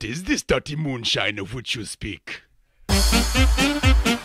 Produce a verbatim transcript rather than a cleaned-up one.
What is this dirty moonshine of which you speak?